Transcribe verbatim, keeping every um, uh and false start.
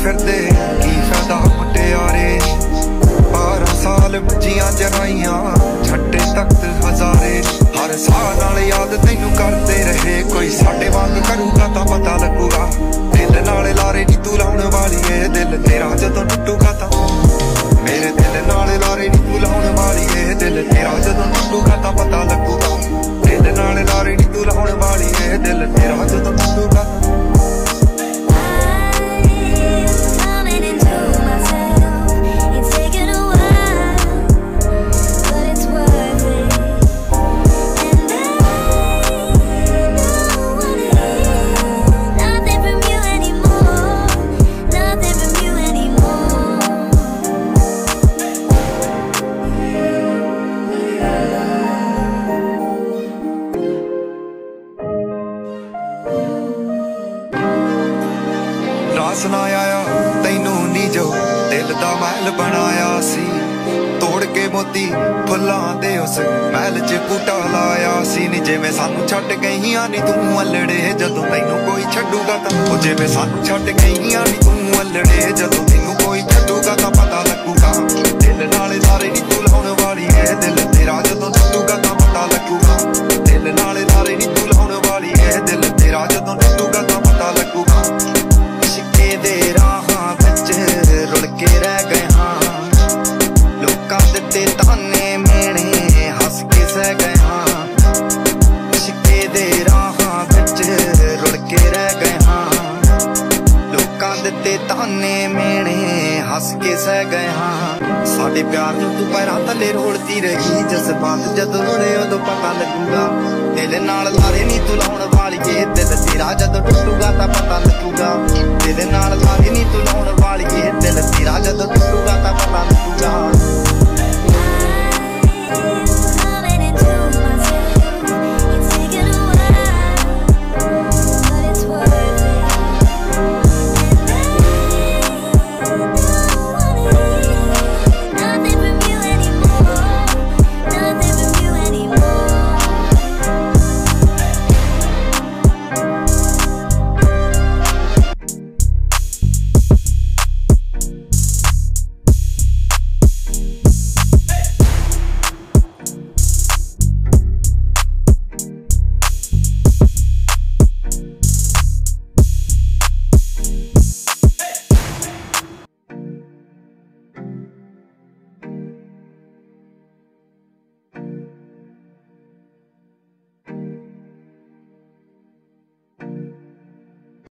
ਫਿਰਦੇ ਕੀ ਫਾਇਦਾ ਮੁਟਿਆਰੇ। ਬਾਰਾਂ ਸਾਲ ਬੱਜੀਆਂ ਜਰਾਈਆਂ ਛੱਡੇ ਤਖਤ ਹਜ਼ਾਰੇ। ਹਰ ਸਾਹ ਨਾਲ ਯਾਦ ਤੈਨੂੰ ਕਰਦੇ ਰਹੇ, ਕੋਈ ਸਾਡੇ ਵਾਂਗ ਕਰੂਗਾ ਤਾਂ ਪਤਾ ਲੱਗੂਗਾ। ਦਿਲ ਨਾਲ ਲਾਰੇ ਨੀ ਤੂੰ ਲਾਉਣ ਵਾਲੀ ਏ, ਦਿਲ ਤੇਰਾ ਜਦੋਂ ਟੁੱਟੂਗਾ ਤਾਂ। ਮੇਰੇ ਦਿਲ ਨਾਲ ਲਾਰੇ ਨੀ ਤੂੰ ਲਾਉਣ ਵਾਲੀ ਏ, ਦਿਲ ਤੇਰਾ ਜਦੋਂ ਟੁੱਟੂਗਾ ਤਾਂ ਪਤਾ ਲੱਗੂਗਾ। ਦਿਲ ਨਾਲ ਲਾਰੇ ਨੀ ਤੂੰ ਲਾਉਣ ਵਾਲੀ ਏ, ਦਿਲ ਤੇਰਾ ਜਦੋਂ ਟੁੱਟੂਗਾ ਤਾਂ। ਰਾਸ ਨਾ ਆਇਆ ਤੈਨੂੰ ਨੀ ਜੋ ਦਿਲ ਦਾ ਮਹਿਲ ਬਣਾਇਆ ਸੀ, ਤੋੜ ਕੇ ਮੋਤੀ ਫੁੱਲਾਂ ਦੇ ਉਸ ਮਹਿਲ 'ਚ ਬੂਟਾ ਲਾਇਆ ਸੀ। ਨੀ ਜਿਵੇਂ ਸਾਨੂੰ ਛੱਡ ਗਈਆਂ ਨੀ ਤੂੰ ਅਲੜੇ, ਜਦੋਂ ਤੈਨੂੰ ਕੋਈ ਛੱਡੂਗਾ ਤਾਂ। ਉਹ ਜਿਵੇਂ ਸਾਨੂੰ ਛੱਡ ਗਈਆਂ ਨੀ ਤੂੰ ਅਲੜੇ, ਜਦੋਂ ਤੈਨੂੰ ਕੋਈ ਛੱਡੂਗਾ ਤਾਂ ਪਤਾ ਲੱਗੂਗਾ। ਦਿਲ ਨਾਲ ਲਾਰੇ ਨੀ ਤੂੰ ਲਾਉਣ ਵਾਲੀ ਏ, ਦਿਲ ਤੇਰਾ ਜਦੋਂ ਟੁੱਟੂਗਾ ਤਾਂ ਪਤਾ ਲੱਗੂਗਾ। ਦਿਲ ਨਾਲ ਲਾਰੇ ਨੀ ਤੂੰ ਲਾਉਣ ਵਾਲੀ ਏ, ਦਿਲ ਤੇਰਾ ਜਦੋਂ ਟੁੱਟੂਗਾ ਤਾਂ ਪਤਾ ਲੱਗੂਗਾ। ਦੇ ਰਾਹਾਂ ਵਿੱਚ ਰੁੜ ਕੇ ਰਹਿ ਗਏ ਹਾਂ, ਲੋਕਾਂ ਦਿੱਤੇ ਤਾਨੇ ਮੇਣੇ ਹੱਸ ਕੇ ਸਹਿ ਗਏ ਹਾਂ। ਇਸ਼ਕੇ ਦੇ ਰਾਹਾਂ ਵਿੱਚ ਰੁੜ ਕੇ ਰਹਿ ਗਏ ਹਾਂ, ਲੋਕਾਂ ਦਿੱਤੇ ਤਾਨੇ ਮੇਣੇ ਹੱਸ ਕੇ ਸਹਿ ਗਏ ਹਾਂ। ਸਾਡੇ ਪਿਆਰ ਨੂੰ ਤੂੰ ਪੈਰਾਂ ਥੱਲੇ ਰੋਲਦੀ ਰਹੀ, ਜਜ਼ਬਾਤ ਜਦੋਂ ਹੋਣੇ ਉਦੋਂ ਪਤਾ ਲੱਗੂਗਾ। ਦਿਲ ਨਾਲ ਲਾਰੇ ਨੀ ਤੂੰ ਲਾਉਣ ਵਾਲੀ ਏ, ਦਿਲ ਤੇਰਾ ਜਦੋਂ ਟੁੱਟੂਗਾ ਤਾਂ ਪਤਾ ਲੱਗੂਗਾ। ਦਿਲ ਨਾਲ ਲਾਰੇ ਨੀ ਤੂੰ ਲਾਉਣ ਵਾਲੀ ਏ, ਦਿਲ ਤੇਰਾ ਜਦੋਂ ਟੁੱਟੂਗਾ ਤਾਂ ਪਤਾ ਲੱਗੂਗਾ।